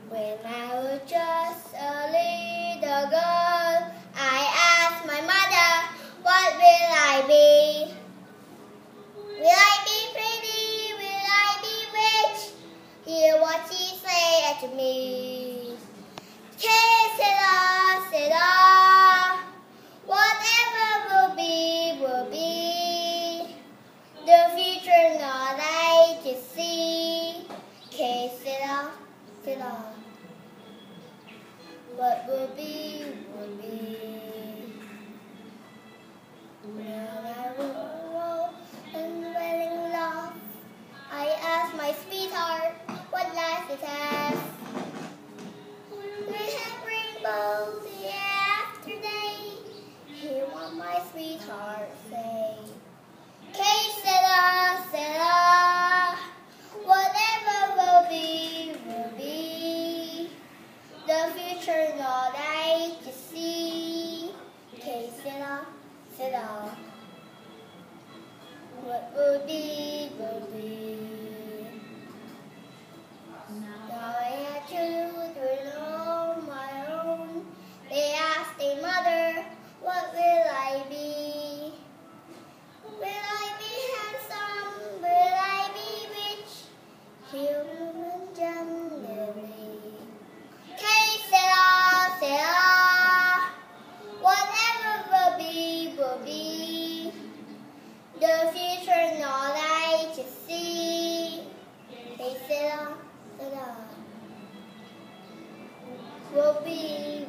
When I was just a little girl, I asked my mother, what will I be? Will I be pretty? Will I be rich? Hear what she said to me. Que sera, whatever will be, will be. The future not I to see. Que sera, what will be, will be. Now I will and dwelling lost. I asked my sweetheart, what lies it has? We have rainbows yesterday. Hear what my sweetheart say. Que sera, whatever will be, will be. The future not I to see. Que sera, what will be, will be. Now I have children of my own. They ask their mother, what will I be? Will I be handsome? Will I be rich? Human generally. Que sera, whatever will be, will be. The future not I to see. Que sera, will be.